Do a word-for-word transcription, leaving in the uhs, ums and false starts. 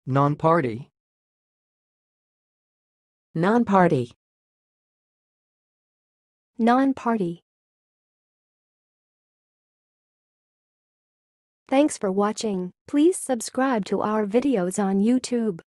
Non-party. nonparty, Non-party. Thanks for watching. Please subscribe to our videos on YouTube.